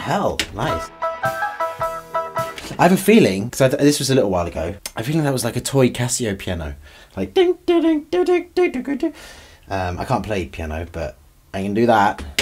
hell, nice. I have a feeling, because this was a little while ago, I have a feeling that was like a toy Casio piano. Like ding ding ding ding ding ding ding ding. I can't play piano, but I can do that.